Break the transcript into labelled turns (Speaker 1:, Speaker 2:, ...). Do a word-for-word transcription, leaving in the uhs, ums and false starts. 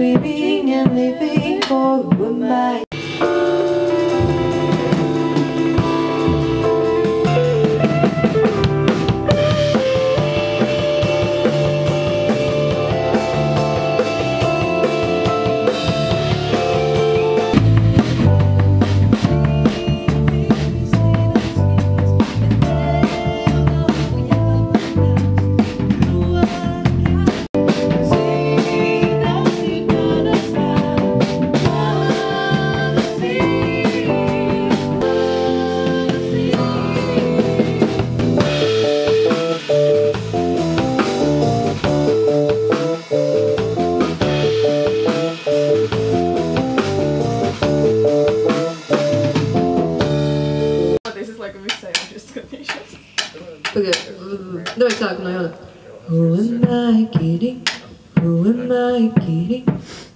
Speaker 1: dreaming and living for who am I?
Speaker 2: Давай так, ну, Who am I kidding? Who am I kidding?